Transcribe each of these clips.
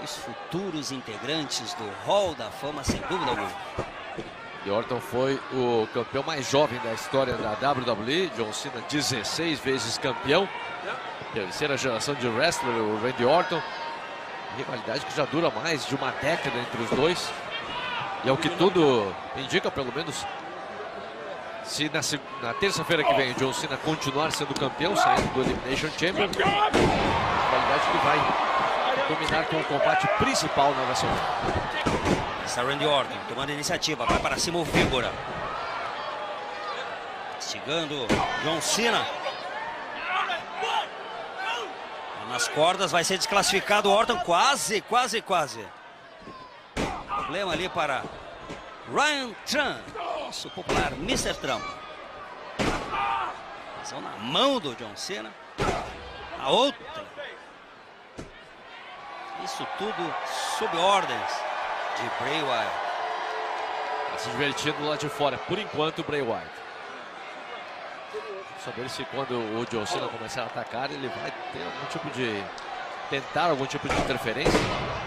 Dois futuros integrantes do Hall da Fama, sem dúvida alguma. Randy Orton foi o campeão mais jovem da história da WWE. John Cena 16 vezes campeão. Terceira geração de wrestler, o Randy Orton. Rivalidade que já dura mais de uma década entre os dois. E é o que tudo indica, pelo menos, se na terça-feira que vem o John Cena continuar sendo campeão, saindo do Elimination Chamber, rivalidade que vai dominar com o combate principal na WrestleMania. Essa Randy Orton tomando a iniciativa, vai para cima o Víbora. Instigando John Cena. Nas cordas, vai ser desclassificado o Orton, quase. Problema ali para Ryan Trump, nosso popular Mr. Trump. Ação na mão do John Cena. A outra. Isso tudo sob ordens de Bray Wyatt. Tá se divertindo lá de fora, por enquanto, o Bray Wyatt. Saber se quando o John Cena começar a atacar, ele vai ter algum tipo de... tentar algum tipo de interferência.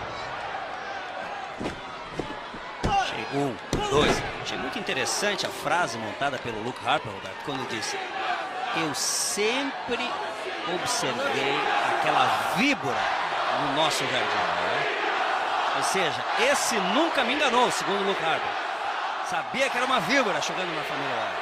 Um, dois. Achei muito interessante a frase montada pelo Luke Harper, Roberto, quando ele disse: eu sempre observei aquela víbora no nosso jardim, né? Ou seja, esse nunca me enganou, segundo o Luke Harper. Sabia que era uma víbora chegando na família Wyatt.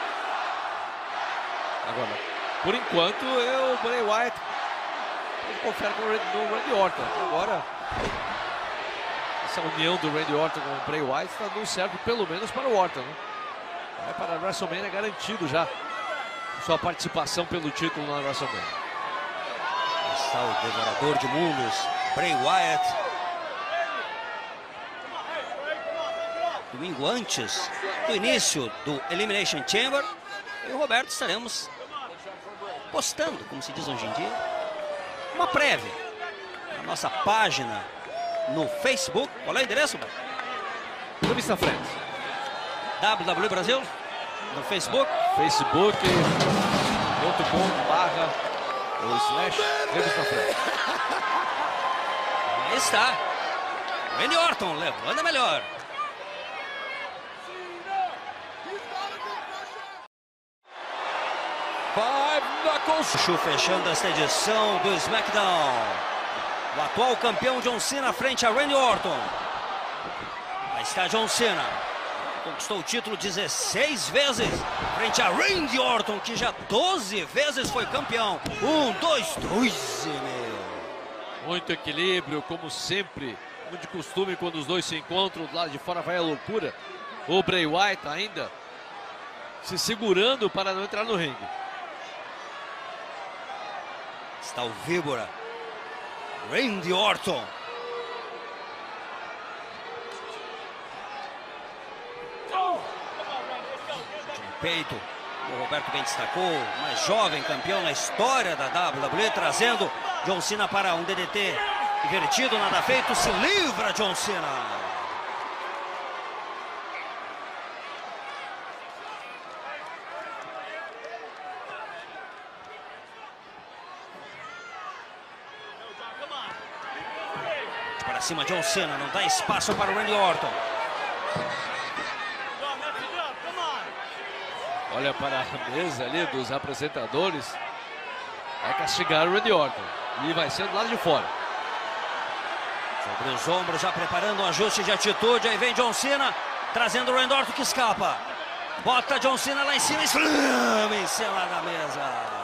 Agora, por enquanto, o Bray Wyatt confere com o Randy Orton. Agora, essa união do Randy Orton com o Bray Wyatt está dando certo, pelo menos para o Orton, né? Vai para a WrestleMania garantido já sua participação pelo título na WrestleMania. Está o devorador de mundos, Bray Wyatt. Domingo antes do início do Elimination Chamber, eu e o Roberto estaremos postando, como se diz hoje em dia, uma prévia na nossa página no Facebook. Qual é o endereço? Revista Friends. WWE Brasil no Facebook. Facebook.com//Revista Friends. Aí está. Randy Orton levando a melhor. Chu fechando esta edição do SmackDown. O atual campeão John Cena frente a Randy Orton. Aí está John Cena. Conquistou o título 16 vezes frente a Randy Orton, que já 12 vezes foi campeão. 1, 2, 2,5. Muito equilíbrio, como sempre. Como de costume, quando os dois se encontram, do lado de fora vai a loucura. O Bray Wyatt ainda se segurando para não entrar no ringue. Está o Víbora. Randy Orton. De peito, o Roberto bem destacou, o mais jovem campeão na história da WWE, trazendo John Cena para um DDT invertido, nada feito, se livra John Cena. Para cima John Cena, não dá espaço para o Randy Orton. Olha para a mesa ali dos apresentadores. Vai castigar o Randy Orton. E vai ser do lado de fora. Sobre os ombros, já preparando um ajuste de atitude. Aí vem John Cena, trazendo o Randy Orton, que escapa. Bota John Cena lá em cima, slam em cima da mesa.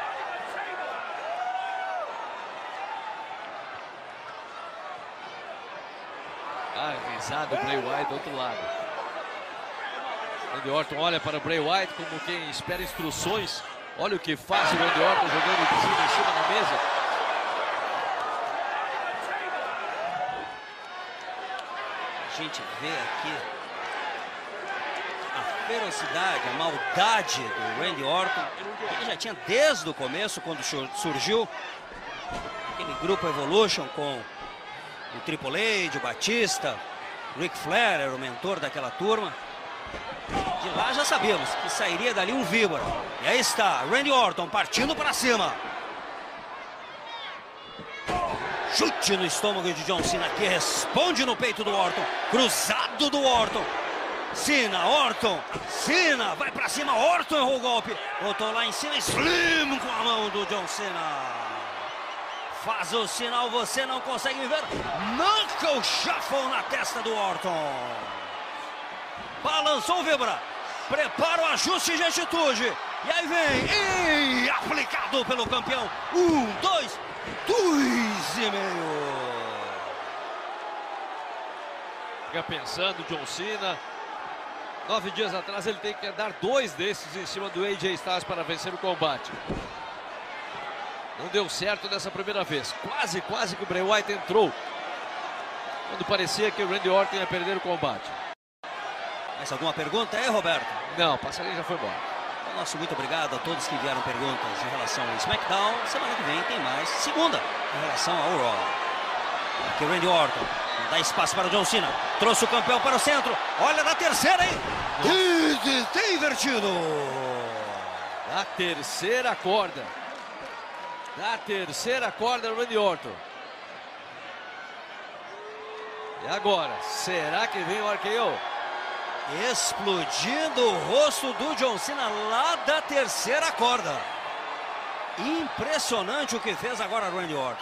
Risado o Bray Wyatt do outro lado. Randy Orton olha para o Bray Wyatt como quem espera instruções. Olha o que faz o Randy Orton jogando em cima da mesa. A gente vê aqui a ferocidade, a maldade do Randy Orton. Ele já tinha desde o começo, quando surgiu aquele grupo Evolution com o Triple H, o Batista, Ric Flair era o mentor daquela turma. De lá já sabíamos que sairia dali um víbora. E aí está, Randy Orton partindo para cima. Chute no estômago de John Cena, que responde no peito do Orton. Cruzado do Orton. Cena, Orton, Cena, vai pra cima, Orton errou o golpe. Voltou lá em cima, Slim com a mão do John Cena. Faz o sinal, você não consegue me ver. Knuckle Shuffle na testa do Orton. Balançou, vibra. Prepara o ajuste de atitude. E aí vem, e aplicado pelo campeão. 1, 2, 2,5. Fica pensando, John Cena. 9 dias atrás ele tem que dar 2 desses em cima do AJ Styles para vencer o combate. Não deu certo dessa primeira vez. Quase que o Bray Wyatt entrou quando parecia que o Randy Orton ia perder o combate. Mais alguma pergunta aí, Roberto? Não, o passarinho já foi embora. Então, nosso muito obrigado a todos que enviaram perguntas em relação ao SmackDown. Semana que vem tem mais. Segunda, em relação ao Raw. Aqui o Randy Orton dá espaço para o John Cena. Trouxe o campeão para o centro. Olha na terceira, hein? Tem invertido. Da terceira corda. Da terceira corda, o Randy Orton. E agora, será que vem o RKO? Explodindo o rosto do John Cena lá da terceira corda. Impressionante o que fez agora o Randy Orton.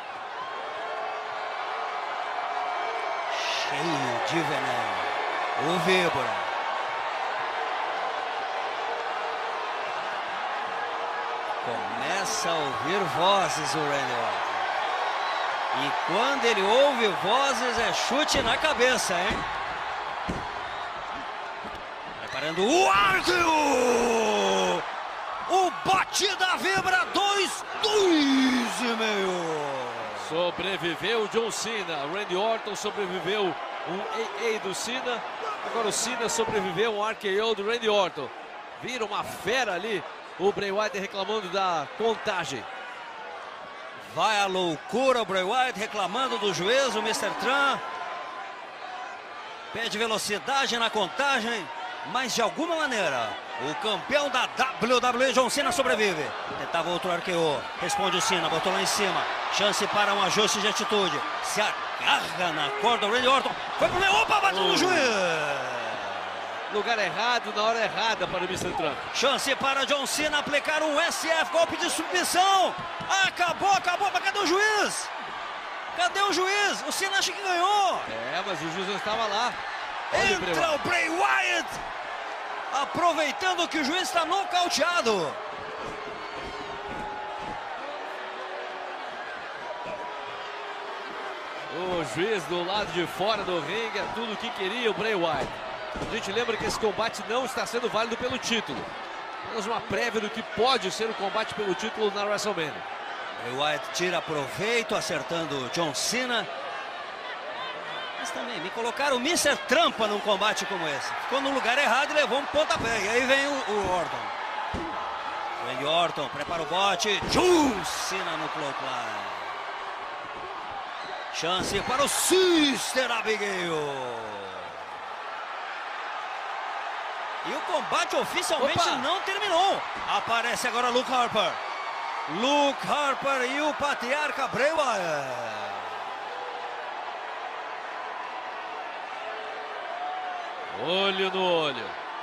Cheio de veneno. O vibra. Começa a ouvir vozes o Randy Orton. E quando ele ouve vozes é chute na cabeça, hein? Preparando o RKO! O batida vibra 2,5. Sobreviveu o John Cena. O Randy Orton sobreviveu um AA do Cena. Agora o Cena sobreviveu um RKO do Randy Orton. Vira uma fera ali. O Bray Wyatt reclamando da contagem. Vai a loucura o Bray Wyatt reclamando do juiz, o Mr. Trump. Pede velocidade na contagem. Mas de alguma maneira, o campeão da WWE, John Cena, sobrevive. Tentava outro RKO. Responde o Cena, botou lá em cima. Chance para um ajuste de atitude. Se agarra na corda do Randy Orton. Foi pro meio, opa, bateu no juiz. Lugar errado, na hora errada para o Mr. Trump. Chance para John Cena aplicar um SF, golpe de submissão. Acabou, mas cadê o juiz? Cadê o juiz? O Cena acha que ganhou. É, mas o juiz não estava lá. Entra o Bray Wyatt, aproveitando que o juiz está nocauteado. O juiz do lado de fora do ringue, é tudo o que queria o Bray Wyatt. A gente lembra que esse combate não está sendo válido pelo título. Temos uma prévia do que pode ser o combate pelo título na WrestleMania. Bray Wyatt tira proveito, acertando John Cena. Mas também me colocaram o Mr. Trampa num combate como esse. Ficou no lugar errado e levou um pontapé. E aí vem o Orton. Randy Orton prepara o bote. John Cena no clothesline. Chance para o Sister Abigail. E o combate oficialmente não terminou. Aparece agora Luke Harper. Luke Harper e o patriarca Bray Wyatt. Olho no olho.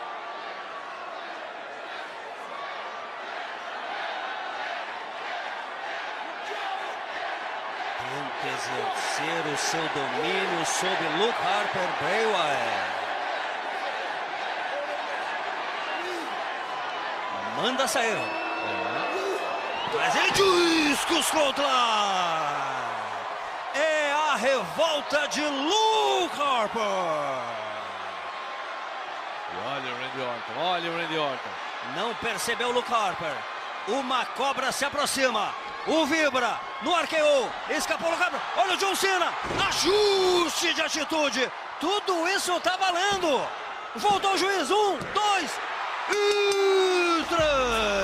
Tenta exercer o seu domínio sobre Luke Harper, Bray Wyatt. Manda sair. Mas ele diz que os contra. É a revolta de Luke Harper. Olha o Randy Orton, olha o Randy Orton. Não percebeu o Luke Harper. Uma cobra se aproxima. O vibra no RKO. Escapou o Luke Harper. Olha o John Cena. Ajuste de atitude. Tudo isso tá valendo. Voltou o juiz. 1, 2 e 3.